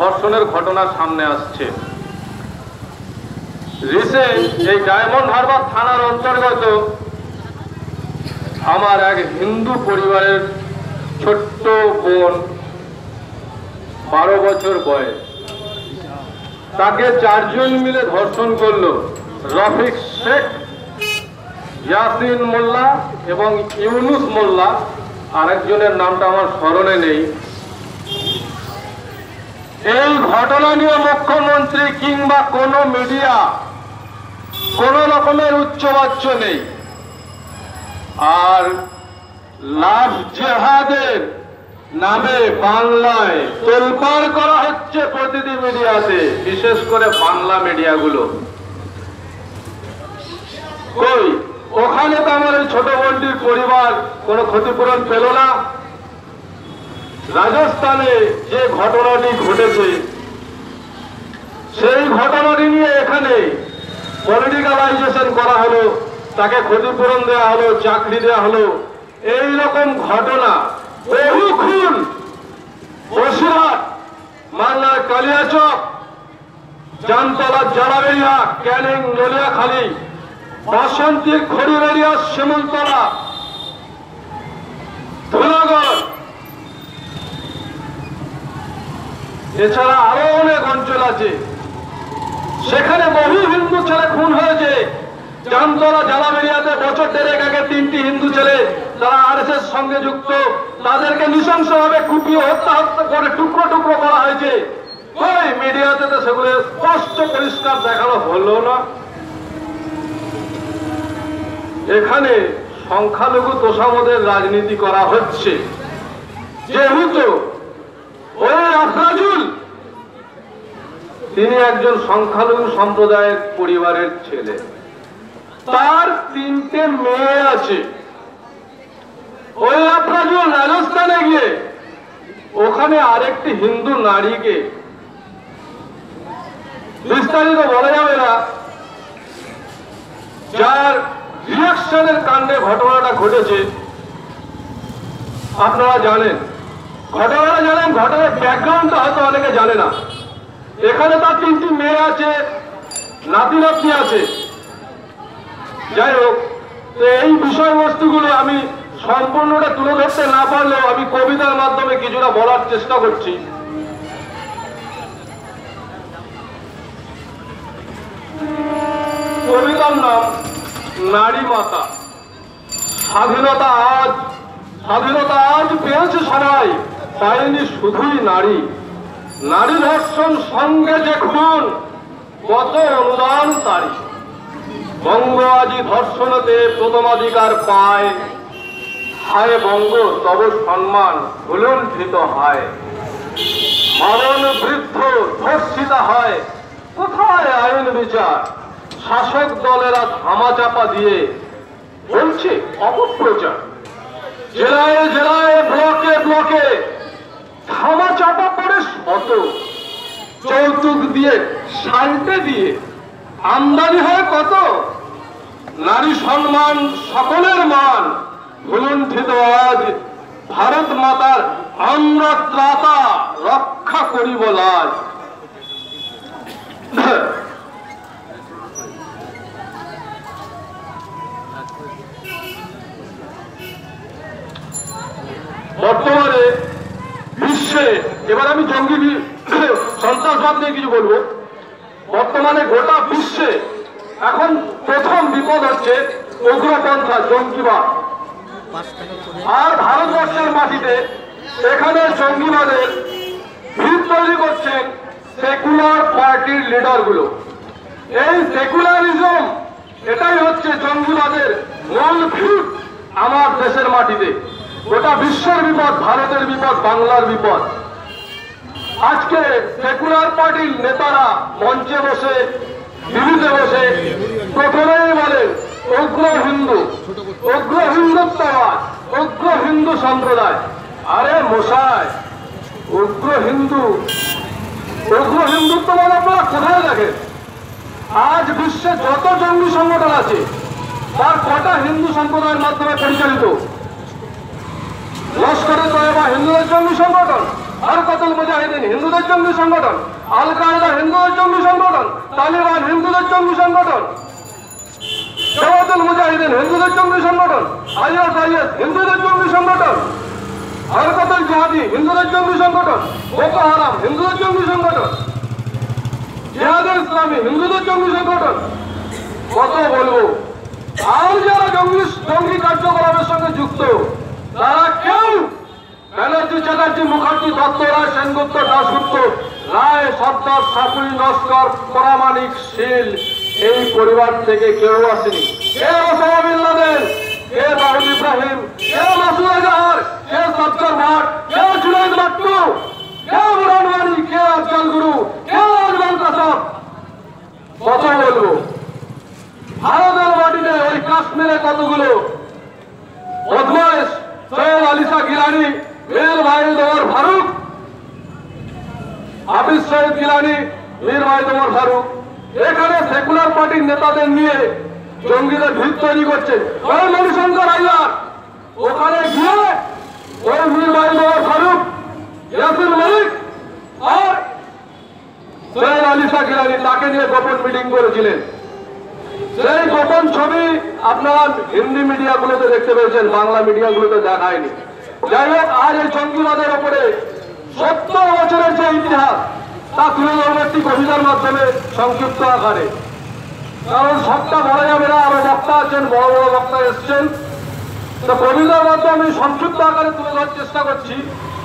ধর্ষণের ঘটনা সামনে আসছে। রিসেন্ট এই ডায়মন্ড হারবার থানার অন্তর্গত আমার এক হিন্দু পরিবারের ছোট্ট বোন, 12 বছর বয়স, তাকে 4 জন মিলে ধর্ষণ করলো। রফিক শেখ, ইয়াসিন মোল্লা এবং ইউনুস মোল্লা, আরেকজনের নামটা আমার স্মরণে নেই। এই ঘটনা নিয়ে মুখ্যমন্ত্রী কিংবা কোনো মিডিয়া কোন রকমের উচ্চবাচ্য নেই। আর লাভ জেহাদের নামে বাংলায় তোলপাড় করা হচ্ছে প্রতিটি মিডিয়াতে, বিশেষ করে বাংলা মিডিয়াগুলো। কই ওখানে তো আমার এই ছোট বোনটির পরিবার কোনো ক্ষতিপূরণ পেল না। রাজস্থানে যে ঘটনাটি ঘটেছে সেই ঘটনাটি নিয়ে এখানে পলিটিক্যালাইজেশন করা হলো, তাকে ক্ষতিপূরণ দেওয়া হলো, চাকরি দেওয়া হলো। এই রকম ঘটনা বহু খুন, বসিরহাট, মালদার কালিয়াচক, জামতলা, জালাবেরিয়া, ক্যানিং, নলিয়াখালী, বাসন্তীর খড়িবেরিয়া, শিমুলতলা, ধুলাগড়, এছাড়া আরো অনেক অঞ্চল আছে সেখানে বহু হিন্দু ছেলে খুন হয়েছে। জামতলা, জালাবেরিয়াতে বছর 1.5 আগে 3টি হিন্দু ছেলে যারা আরএসএস সঙ্গে যুক্ত, তাদেরকে নৃশংসভাবে কুপিয়ে হত্যা করে টুকরো টুকরো করা হয়েছে। ওই মিডিয়াতে তো সেগুলো স্পষ্ট পরিষ্কার দেখানো হলো না। এখানে সংখ্যালঘু তোষামদের রাজনীতি করা হচ্ছে। যেহেতু ওই আফরাজুল তিনি একজন সংখ্যালঘু সম্প্রদায়ের পরিবারের ছেলে, তার 3টে মেয়ে আছে। ওই আফরাজুল রাজস্থানে গিয়ে ওখানে আরেকটি হিন্দু নারীকে, বিস্তারিত বলা যাবে না, যার রিয়াকশনের কাণ্ডে ঘটনাটা ঘটেছে, আপনারা জানেন। ঘটনার ব্যাকগ্রাউন্ডটা হয়তো অনেকে জানে না। এখানে তার 3টি মেয়ে আছে, নাতি নাতনি আছে। যাই হোক, এই বিষয়বস্তুগুলো আমি সম্পূর্ণটা তুলে ধরতে না পারলেও আমি কবিতার মাধ্যমে কিছুটা বলার চেষ্টা করছি। কবিতার নাম নারী মাতা। স্বাধীনতা আজ পেয়েছে সবাই, পায়নি শুধুই নারী। নারী ধর্ষণ সঙ্গে যে খুন, কত অনুদান তারি। বঙ্গ আজি ধর্ষণতে প্রথমাধিকার পায়, হায় বঙ্গ তব সম্মান ভুলুণ্ঠিত হয়। মরণ বৃদ্ধ ধর্ষিতা হয়, কোথায় আইন বিচার? শাসক দলেরা ধামাচাপা দিয়ে বলছে অপপ্রচার। জেলায় জেলায়, ব্লকে ব্লকে ধামাচাপা পড়ে শত। যৌতুক দিয়ে, শান্তি দিয়ে আমদানি হয় কত। নারী সম্মান সকলের মান, ভুলুণ্ঠিত আজ ভারত মাতার আমরা ত্রাতা, রক্ষা করিব লাজ। বর্তমানে বিশ্বে, এবার আমি জঙ্গি সন্ত্রাসবাদ নিয়ে কিছু বলবো। বর্তমানে গোটা বিশ্বে এখন প্রথম বিপদ হচ্ছে উগ্রপন্থা, জঙ্গিবাদ। আর ভারতবর্ষের মাটিতে এখানে জঙ্গিবাদের ভিত তৈরি করছেন সেকুলার পার্টির লিডারগুলো। এই সেকুলারিজম, এটাই হচ্ছে জঙ্গিবাদের মূল ভিত আমার দেশের মাটিতে। গোটা বিশ্বের বিপদ, ভারতের বিপদ, বাংলার বিপদ। আজকে সেকুলার পার্টির নেতারা মঞ্চে বসে, টিভিতে বসে প্রথমেই বলেন উগ্র হিন্দু, উগ্র হিন্দুত্ববাদ, উগ্র হিন্দু সম্প্রদায়। আরে মশাই, উগ্র হিন্দুত্ববাদ আপনারা কোথায় দেখেন? আজ বিশ্বে যত জঙ্গি সংগঠন আছে তার কটা হিন্দু সম্প্রদায়ের মাধ্যমে পরিচালিত? লস্করে তয়বা হিন্দুদের জঙ্গি সংগঠন, হরকতুল মুজাহিদিন হিন্দুদের জঙ্গি সংগঠন, আল কায়দা হিন্দুদের জঙ্গি সংগঠন, তালিবান হিন্দুদের জঙ্গি সংগঠন, জামাতুল মুজাহিদিন হিন্দুদের জঙ্গি সংগঠন, আইএসআইএস হিন্দুদের জঙ্গি সংগঠন, হরকতুল জিহাদি হিন্দুদের জঙ্গি সংগঠন, বোকো হারাম হিন্দুদের জঙ্গি সংগঠন, জিহাদুল ইসলামী হিন্দুদের জঙ্গি সংগঠন। কত বলবো? আর যারা জঙ্গি কার্যকলাপের সঙ্গে যুক্ত তারা কেউ ব্যানার্জি, চ্যাটার্জি, মুখার্জি, দত্ত রায়, সেনগুপ্ত, দাশগুপ্ত, রায়, সর্দার, সাপুই, নস্কর, পরামানিক, শীল এই পরিবার থেকে কেউ আসেনি। কে ওসামা বিন লাদেন, কে দাউদ ইব্রাহিম, কে মাসুদ আজহার, কে সফদর ভাট, কে জুনাইদ বাট্টু, কে বুরহান ওয়ানি, কে আফজাল গুরু, কে আজমান কাসাব। কত বলবো? ভারতের মাটিতে ওই কাশ্মীরে কতগুলো বদমাইশ, সৈয়দ আলিশা গিলানি, মীর ওয়াহিদ ওমর ফারুক, হাফিজ সৈয়দ গিলানি, মীর ওয়াহিদ ওমর ফারুক এখানে সেকুলার পার্টির নেতাদের নিয়ে জঙ্গিদের ভিত তৈরি করছে। ওই মণিশঙ্কর আইয়ার ওখানে গিয়ে ওই মীর ওয়াহিদ ওমর ফারুক, ইয়াসির মালিক আর সৈয়দ আলিশা গিলানি তাকে নিয়ে গোপন মিটিং করেছিলেন। সেই গোপন ছবি আপনারা হিন্দি মিডিয়াগুলোতে দেখতে পেয়েছেন, বাংলা মিডিয়াগুলোতে দেখায়নি। যাই হোক, আজ এই জঙ্গিবাদের ওপরে 70 বছরের যে ইতিহাস তা তুলে ধরবো একটি কবিতার মাধ্যমে সংক্ষিপ্ত আকারে, কারণ সবটা বলা যাবে না, আরো বক্তা আছেন, বড় বড় বক্তা এসছেন। তো কবিতার মাধ্যমে আমি সংক্ষিপ্ত আকারে তুলে ধরার চেষ্টা করছি।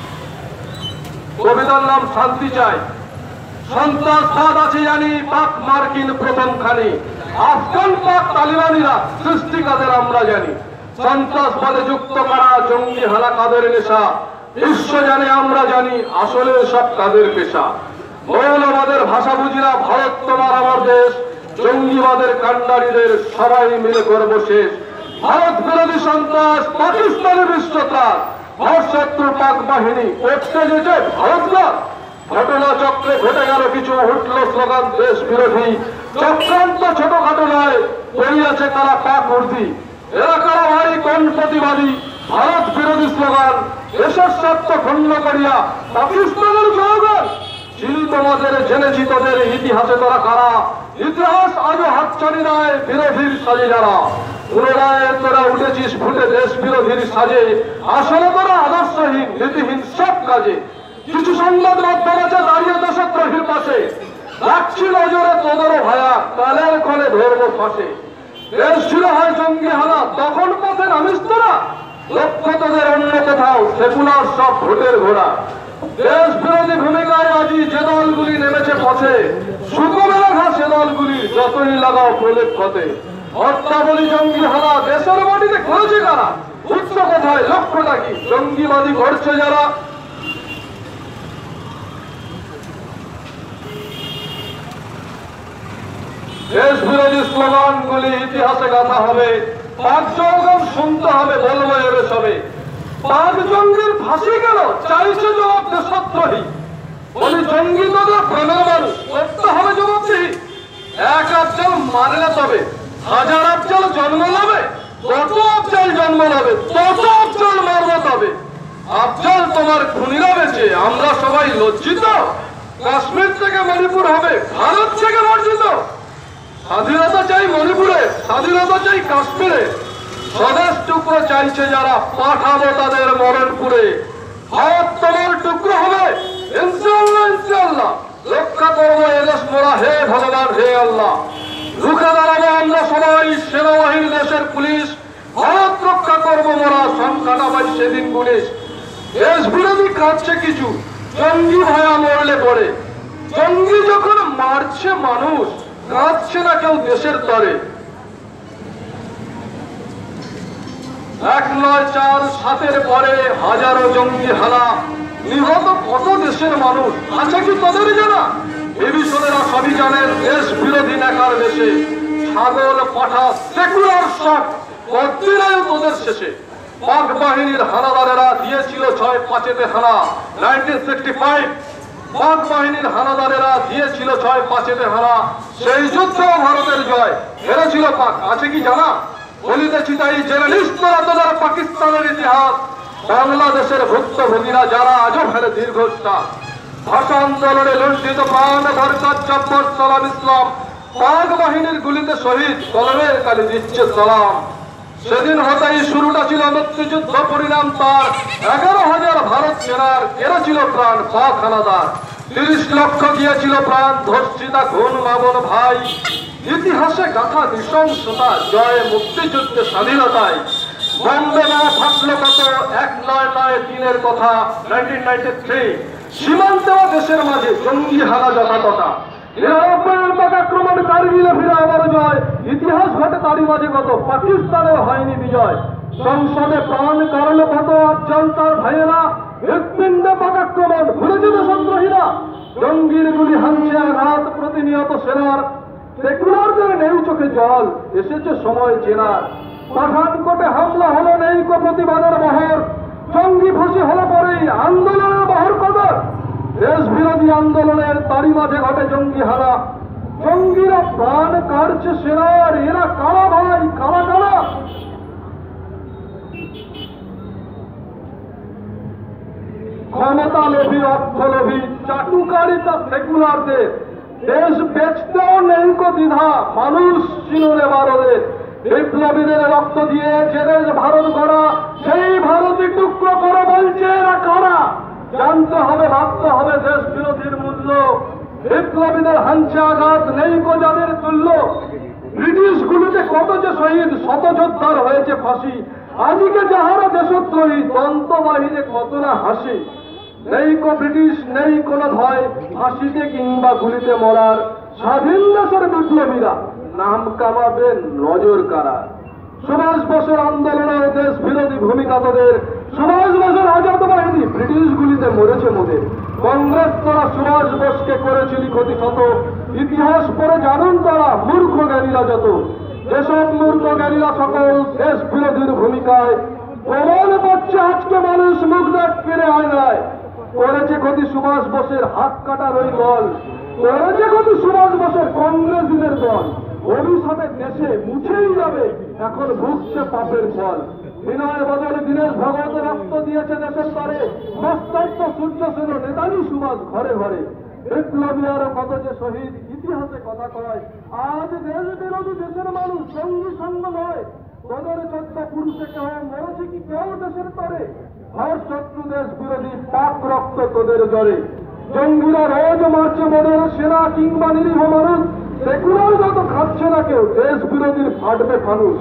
কবিতার নাম শান্তি চাই। সন্ত্রাসবাদ আছে জানি, পাক মার্কিন প্রথমখানি, আফগান পাক তালিবানিরা সৃষ্টি কাদের আমরা জানি। সন্ত্রাসবাদে যুক্ত কারা, জঙ্গি হানা কাদের নেশা, বিশ্ব জানে আমরা জানি, আসলে সব কাদের পেশা। মৌলবাদের ভাষা বুঝিরা, ভারত তোমার আমার দেশ, জঙ্গিবাদের কাণ্ডারীদের সবাই মিলে করব শেষ। ভারত বিরোধী সন্ত্রাস, পাকিস্তানি বিশ্বত্রাস, ভরশত্রু পাক বাহিনী করতে যেতে ভারত না। ঘটনা চক্রে ঘটে গেল কিছু, উঠল স্লোগান দেশ বিরোধী। চক্রান্ত ছোটখাটো নয়, করিয়াছে তারা পাক উর্দি। এরা কারা ভাই, কোন প্রতিবাদী? ভারত বিরোধী স্লোগান, দেশের স্বার্থ ক্ষুণ্ণ করিয়া পাকিস্তানের জনগণ। চিনি তোমাদের, জেনেছি তোদের, ইতিহাসে তোরা কারা। ইতিহাস আজও হাতছানি নয়, বিরোধীর সাজে যারা। পুনরায় তোরা উঠেছিস ফুটে দেশ বিরোধীর সাজে, আসলে তোরা আদর্শহীন, নীতিহীন সব কাজে। কিছু সংবাদ মাধ্যম আছে দাঁড়িয়ে দেশদ্রোহীর পাশে, রাখছি নজরে তোদেরও ভায়া, কালের কলে ধরবো ফাঁসে। দেশ ছিল হয় জঙ্গি হানা, তখন পথে নামিস তোরা, লক্ষ্য তোদের অন্য কোথাও, সেকুলার সব ভোটের ঘোড়া। দেশ বিরোধী ভূমিকায় আজি যে দলগুলি নেমেছে পথে, সুকমে রাখা সে দলগুলি যতই লাগাও প্রলেপ পথে। হত্যাবলী জঙ্গি হানা দেশের মাটিতে করেছে কারা, উচ্চ কোথায়, লক্ষ্যটা কি? জঙ্গিবাদী করছে যারা। দেশ বিরোধী স্লোগানগুলি ইতিহাসে গাথা হবে, পাক জঙ্গম শুনতে হবে, বলবো এবে সবে। পাক জঙ্গির ফাঁসি গেল, চাইছে জবাব দেশদ্রোহী। বলি জঙ্গি তোদের প্রেমের মানুষ, করতে হবে জবাবদিহি। এক আফজাল মারলে তবে হাজার আফজাল জন্ম নেবে, কত আফজাল জন্ম নেবে, তত আফজাল মারবো তবে। আফজাল তোমার খুনিরা বেঁচে, আমরা সবাই লজ্জিত। কাশ্মীর থেকে মণিপুর হবে ভারত থেকে বর্জিত। স্বাধীনতা চাই মণিপুরে, স্বাধীনতা চাই কাশ্মীরে। স্বদেশ টুকরো চাইছে যারা, পাঠাবো তাদের মরণপুরে। ভারত তোমার টুকরো হবে ইনশাআল্লাহ, ইনশাআল্লাহ। রক্ষা করবো এদেশ মোরা, হে ভগবান হে আল্লাহ। রুখে দাঁড়াবো আমরা সবাই, সেনাবাহিনী দেশের পুলিশ। ভারত রক্ষা করবো মোরা, সংখ্যাটা পাই সেদিন পুলিশ। দেশ বিরোধী কাঁদছে কিছু, জঙ্গি ভায়া মরলে পড়ে। জঙ্গি যখন মারছে মানুষ, কাঁদছে না কেউ দেশের তরে। ১৯৪৭ পরে হাজারো জঙ্গি হানা, নিহত কত দেশের মানুষ, আছে কি তোদের জানা? বিভীষণেরা সবই জানেন, দেশ বিরোধী নেকার দেশে। ছাগল পাঠা সেকুলার সব কদিনায় তোদের শেষে। পাক বাহিনীর হানাদারেরা দিয়েছিল ৬-৫-তে হানা। 1965 পাক বাহিনীর হানাদারেরা দিয়েছিল ৬-৫-তে হানা। সেই যুদ্ধেও ভারতের জয়, হেরেছিল পাক, আছে কি জানা? বলিতেছি তাই জেনে নিস তোরা তোদের পাকিস্তানের ইতিহাস। বাংলাদেশের ভুক্তভোগীরা যারা আজও ফেলে দীর্ঘশ্বাস, ভাষা আন্দোলনে লুণ্ঠিত প্রাণ বরকত জব্বর সালাম ইসলাম পাক বাহিনীর গুলিতে শহীদ, কলমের কালি দিচ্ছে সালাম। সেদিন হতেই শুরুটা ছিল মুক্তিযুদ্ধ, পরিণাম তার 11,000 ভারত সেনার কেড়েছিল প্রাণ পাক হানাদার। 30 লক্ষ গিয়েছিল প্রাণ ধর্ষিতা খুন মামন ভাই। ইতিহাসে গাথা নৃশংসতা, জয় মুক্তিযুদ্ধে স্বাধীনতায়। বম্বে না থাকলো কত, 1 নয় 3-এর কথা 1993। সীমান্তে ও দেশের মাঝে জঙ্গি হানা যথাতথা। 99-এর আক্রমণ, কারগিলে ফিরে আবার জয়। ইতিহাস ঘটে তারই মাঝে কত, পাকিস্তানে হয়নি বিজয়। সংসদে প্রাণ কারণ কত, আফজাল তার ভাইয়েরা। হৃৎপিণ্ডে পাক আক্রমণ, ভুলেছে দেশদ্রোহীরা। জঙ্গির গুলি হানছে আঘাত, প্রতিনিয়ত সেনার। সেকুলারদের নেই চোখে জল, এসেছে সময় চেনার। পাঠানকোটে হামলা হলো, নেই কো প্রতিবাদের বহর। জঙ্গি ফাঁসি হলো পরেই আন্দোলনের বহর কদর। দেশ বিরোধী আন্দোলনের তারই মাঝে ঘটে জঙ্গি হানা। জঙ্গিরা প্রাণ কাটছে সেনার, এরা কারা ভাই, কারা কারা? ক্ষমতা লোভী, অর্থ লোভী, চাটুকারিতা সেকুলারদের। দেশ বেচতেও নেই কো দ্বিধা, মানুষ চিনুরে বারদের। বিপ্লবীদের রক্ত দিয়ে যে দেশ ভারত গড়া, সেই ভারতই টুকরো করে বলছে এরা কারা। জানতে হবে, ভাবতে হবে দেশ বিরোধীর মূল্য। বিপ্লবীদের হানছে আঘাত, নেই কো যাদের তুল্য। ব্রিটিশ গুলিতে কত যে শহীদ, শত যোদ্ধার হয়েছে ফাঁসি। আজকে যাহারা দেশদ্রোহী, দন্ত বাহিরে কত না হাসি। নেই কো ব্রিটিশ, নেই কোন ভয়, ফাঁসিতে কিংবা গুলিতে মরার। স্বাধীন দেশের বিপ্লবীরা নাম কামাবেন নজর কারা। সুভাষ বোসের আন্দোলনের দেশ বিরোধী ভূমিকা তোদের। সুভাষ বোসের আজাদ বাহিনী ব্রিটিশ গুলিতে মরেছে মোদের। কংগ্রেস তোরা সুভাষ বোসকে করেছিলি ক্ষতি শত। ইতিহাস পড়ে জানুন তারা, মূর্খ জ্ঞানীরা যত। যেসব মূর্খ জ্ঞানীরা সকল দেশ বিরোধীর ভূমিকায়, প্রমাণ পাচ্ছে আজকে মানুষ মুখ দেখ ফিরে আয়নায়। করেছে ক্ষতি সুভাষ বোসের হাত কাটার ওই দল, করেছে ক্ষতি সুভাষ বোসের কংগ্রেসীদের দল। অভিশাপে দেশে মুছেই যাবে, এখন ভুগছে পাপের ফল। বিনয় বদলে দীনেশ ভগত রক্ত দিয়েছে দেশের তরে। মস্তাত্ম সূর্য সেন, নেতাজি সুভাষ ঘরে ঘরে। বিপ্লবী আরো কত যে শহীদ, ইতিহাসে কথা কয়। আজ দেশ বিরোধী দেশের মানুষ সঙ্গী সঙ্গ নয়। তোদের 14 পুরুষে কেউ মরেছে কি কেউ দেশের তরে? আর শত্রু দেশ বিরোধী পাক রক্ত তোদের জ্বরে। জঙ্গিরা রোজ মারছে মোদের সেনা কিংবা নিরীহ মানুষ। সেকুলার যত খাচ্ছে না কেউ, দেশ বিরোধীর ফাটবে ফানুস।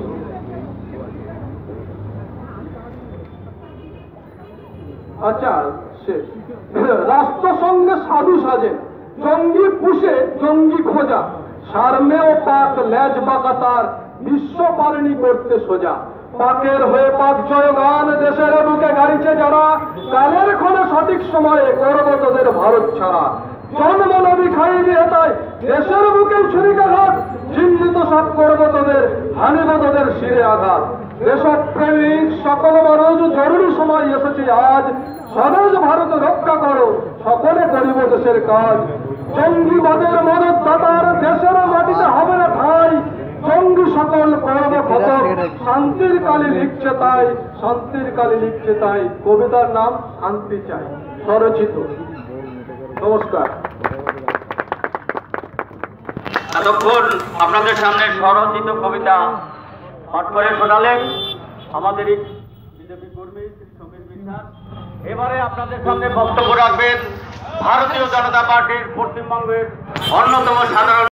আচ্ছা, রাষ্ট্রসংঘে সাধু সাজে, জঙ্গি পুষে জঙ্গি খোঁজা। সার্মেও পাক ল্যাজ বাঁকা তার, বিশ্ব পারেনি করতে সোজা। পাকের হয়ে পাক জয়গান, দেশের বুকে গাড়িছে যারা। কালের ক্ষণে সঠিক সময়ে করব তোদের ভারত ছাড়া। জন্ম নবী খাইনি হেতায়, দেশের বুকে ছুরিকাঘাত। চিহ্নিত সব করব তোদের, হানিব তোদের শিরে আঘাত। দেশপ্রেমিক সকল মানুষ, জরুরি সময় এসেছে আজ। স্বদেশ ভারত রক্ষা করো, সকলে করিব দেশের কাজ। জঙ্গিবাদের মদত দাতার দেশের মাটিতে হবে না ঠাঁই। জঙ্গি সকল করব খতম, শান্তির কালি লিখছে তাই, শান্তির কালি লিখছে তাই। কবিতার নাম শান্তি চাই, স্বরচিত। নমস্কার। এতক্ষণ আপনাদের সামনে স্বরচিত কবিতা পাঠ করে শোনালেন আমাদের বিজেপি কর্মী শ্রী সমীর বিশ্বাস। এবারে আপনাদের সামনে বক্তব্য রাখবেন ভারতীয় জনতা পার্টির পশ্চিমবঙ্গের অন্যতম সাধারণ